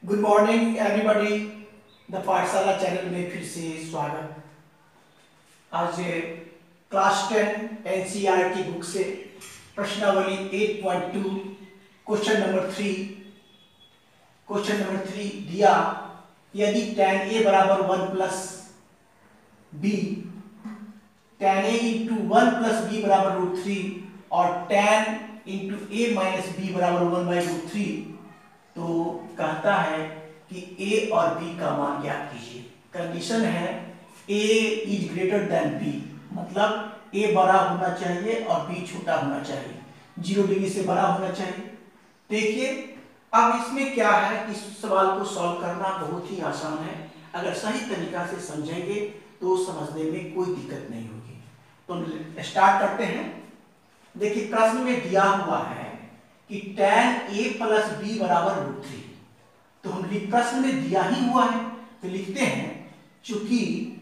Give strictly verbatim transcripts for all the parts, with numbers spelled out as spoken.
Good morning everybody. The Pathshala channel में फिर से स्वागत। आज क्लास टेन एनसीईआरटी बुक से प्रश्नावली eight point two question number three question number three दिया, यदि tan a बराबर one plus B, tan a into one plus B बराबर रूट थ्री और tan into A minus B बराबर one by root three, तो कहता है कि a और b का मान ज्ञात कीजिए। कंडीशन है a is greater than b, मतलब a बड़ा होना चाहिए और b छोटा होना चाहिए, जीरो डिग्री से बड़ा होना चाहिए। देखिए अब इसमें क्या है, इस सवाल को सॉल्व करना बहुत ही आसान है। अगर सही तरीका से समझेंगे तो समझने में कोई दिक्कत नहीं होगी। तो स्टार्ट करते हैं। देखिए प्रश्न में दिया हुआ है कि tan a प्लस बी बराबर रूट थ्री, तो हम प्रश्न में दिया ही हुआ है तो लिखते हैं चूंकि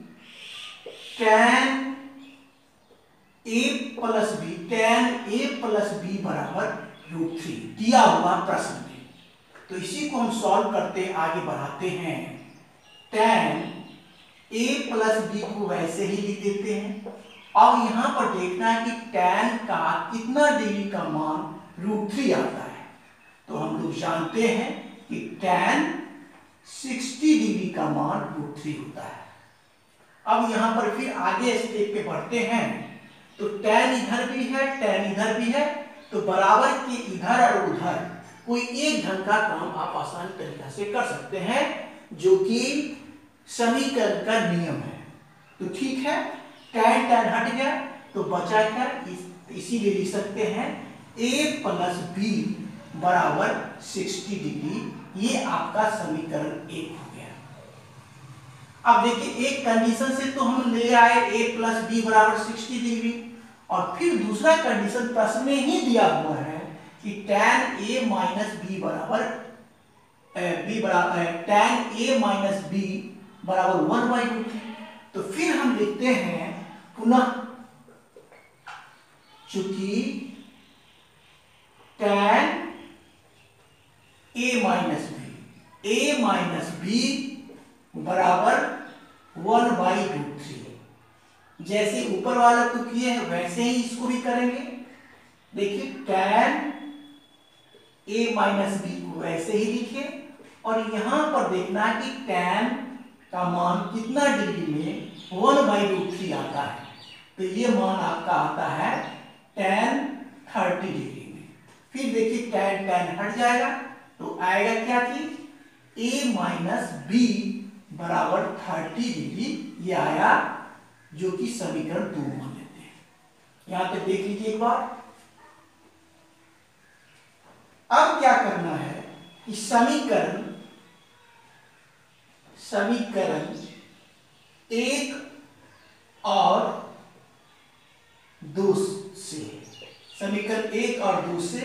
tan a plus B tan a plus B बराबर रूट थ्री दिया हुआ प्रश्न में, तो इसी को हम सॉल्व करते आगे बढ़ाते हैं। tan a प्लस बी को वैसे ही लिख देते हैं। अब यहां पर देखना है कि tan का कितना डिग्री का मान रूट थ्री आता है, तो हम लोग जानते हैं कि tan साठ डिग्री का मान रूट थ्री होता है। अब यहां पर फिर आगे स्टेप पे बढ़ते हैं, तो tan इधर भी है tan इधर भी है, तो बराबर के इधर और उधर कोई एक ढंग का काम आप आसान तरीका से कर सकते हैं, जो कि समीकरण का नियम है। तो ठीक है, tan tan हट गया तो बचा क्या, इस, इसीलिए लिख सकते हैं a प्लस बी बराबर साठ डिग्री। ये आपका समीकरण एक हो गया। अब देखिए एक कंडीशन से तो हम ले आए a प्लस बी बराबर साठ डिग्री, और फिर दूसरा कंडीशन प्रश्न में ही दिया हुआ है कि tan a माइनस बी बराबर बी बराबर tan a माइनस बी बराबर वन बाई रूट थ्री। तो फिर हम लिखते हैं पुनः, चूंकि tan a minus B a minus B बराबर वन बाई रूट थ्री, जैसे ऊपर वाला को किए हैं वैसे ही इसको भी करेंगे। देखिए tan a माइनस बी को वैसे ही लिखे, और यहां पर देखना है कि tan का मान कितना डिग्री में वन बाई रूट थ्री आता है, तो ये मान आपका आता है tan थर्टी डिग्री में। फिर देखिए tan tan हट जाएगा तो आएगा क्या कि a माइनस बी बराबर थर्टी डिग्री, ये आया, जो कि समीकरण दो मान लेते हैं। यहां तक देख लीजिए एक बार। अब क्या करना है कि समीकरण समीकरण एक और दो से समीकरण एक और दो से,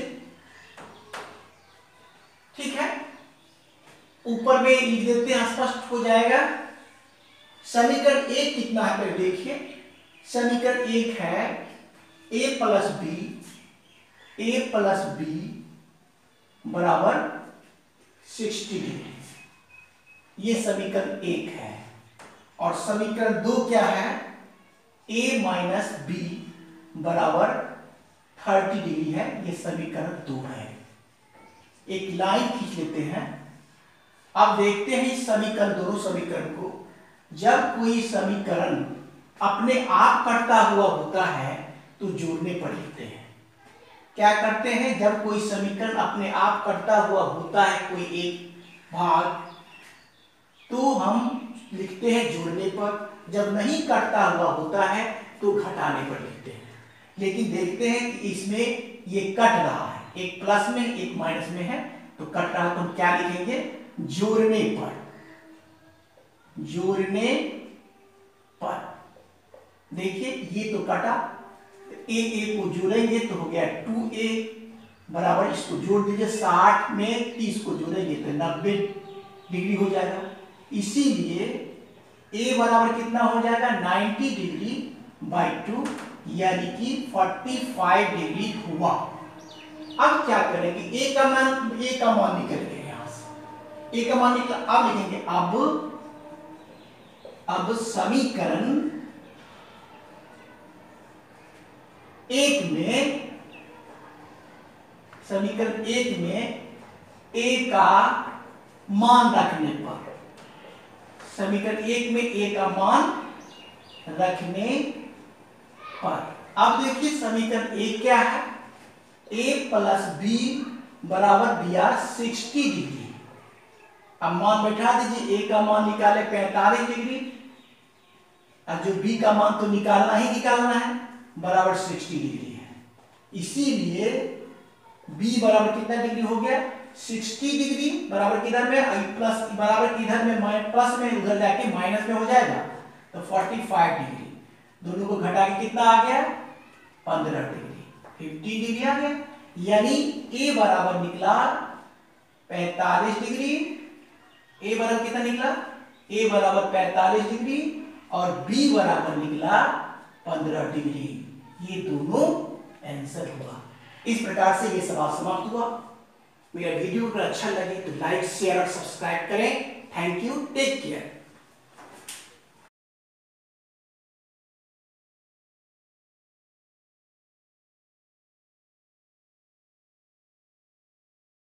ठीक है, ऊपर में लिख देते हैं, स्पष्ट हो जाएगा। समीकरण एक कितना है पहले देखिए। समीकरण एक है a plus B a plus B बराबर साठ डिग्री, ये समीकरण एक है। और समीकरण दो क्या है, a माइनस बी बराबर थर्टी डिग्री है, ये समीकरण दो है। एक लाइन खींच लेते हैं। अब देखते हैं इस समीकरण, दोनों समीकरण को, जब कोई समीकरण अपने आप कटता हुआ होता है तो जोड़ने पर लिखते हैं। क्या करते हैं, जब कोई समीकरण अपने आप कटता हुआ होता है कोई एक भाग, तो हम लिखते हैं जोड़ने पर। जब नहीं कटता हुआ होता है तो घटाने पर लिखते हैं। लेकिन देखते हैं कि इसमें ये कट रहा है, एक प्लस में एक माइनस में है, तो कट रहा है, तो हम क्या लिखेंगे, जोड़ने पर। जोड़ने पर देखिए ये तो कटा, ए ए को जोड़ेंगे तो हो गया टू ए बराबर, इसको जोड़ दीजिए, साठ में तीस को जोड़ेंगे तो नब्बे डिग्री हो जाएगा। इसीलिए a बराबर कितना हो जाएगा, नब्बे डिग्री बाई टू, यानी कि पैंतालीस डिग्री हुआ। अब क्या करेंगे, a का मान a का मान निकल गया यहां से, ए का मान निकला। अब लिखेंगे अब अब समीकरण एक में समीकरण एक में ए का मान रखने पर, समीकरण एक में ए का मान रखने पर, अब देखिए समीकरण एक क्या है, ए प्लस बी बराबर दिया साठ डिग्री। अब मान बैठा दीजिए, ए का मान निकाले पैंतालीस डिग्री, अब जो बी का मान तो निकालना ही निकालना है, बराबर साठ डिग्री है। इसीलिए बी बराबर कितना डिग्री हो गया, साठ डिग्री बराबर किधर में, प्लस बराबर किधर में, प्लस में, उधर जाके माइनस में हो जाएगा तो पैंतालीस डिग्री, दोनों को घटा के कितना आ गया, पंद्रह डिग्री, पचास डिग्री आ गया। यानी ए बराबर निकला पैंतालीस डिग्री, ए बराबर कितना निकला, ए बराबर पैंतालीस डिग्री और बी बराबर निकला पंद्रह डिग्री। ये दोनों आंसर हुआ। इस प्रकार से ये सवाल समाप्त हुआ। मेरा वीडियो अगर अच्छा लगे तो लाइक शेयर और सब्सक्राइब करें। Thank you, take care.